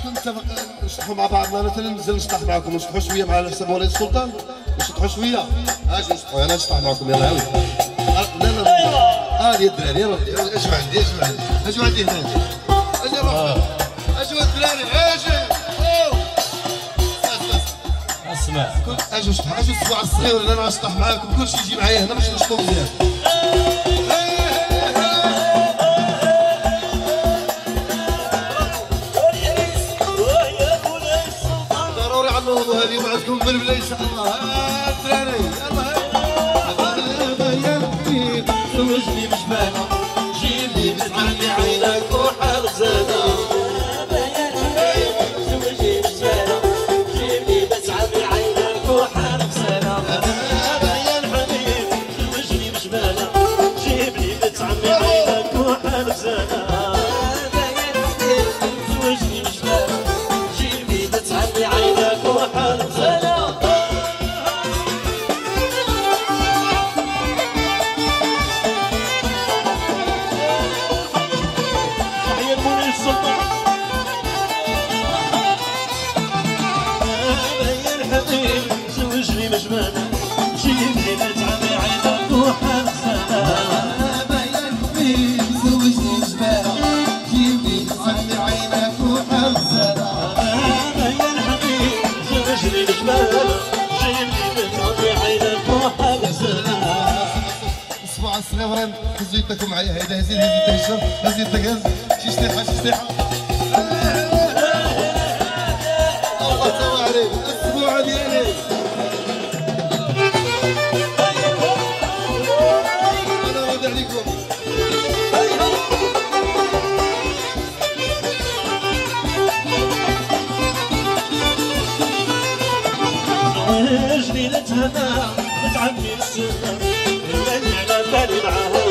نتفق نشطحوا مع بعضنا مثلا ننزل نشطح معكم ونشطحوا شويه مع حساب وليد السلطان نشطحوا شويه اش نشطحوا انا نشطح معكم يلا عاود لا لا يا الدراري يلا اش عندي اش عندي هنا اجي روح اش الدراري اجي اسمع اجي نشطح اجي الاسبوع الصغير اللي انا نشطح معاكم كلشي يجي معايا هنا باش نشطحوا مزيان هذه معكم بالبلا ان شاء الله الدراري يلا زوجني بجبالة جيبني بتعمي عينك وحال زادة زوجني بجبالة جيبني بتعمي عينك وحال زادة يا الحبيب زوجني بجبالة جيبني بتعمي عينك وحال زادة زوجني بجبالة جيبني بتعمي عينك وحال زادة زوجني مجبانة جيبني بتعمي عينك وحال زادة يا الحبيب زوجني جبالة جيبني بتعمي عينك وحال زادة يا الحبيب زوجني مجبانة جيبني بتعمي عينك وحال زادة الاسبوع الصغير هزوا يدكم معايا هيدا هزي هزي هزي يدك شي شطيحه الله سوا عليك الاسبوع ديالي انا راضي عليكم جنينة هنا بتعمي السنة اللي على بالي معاها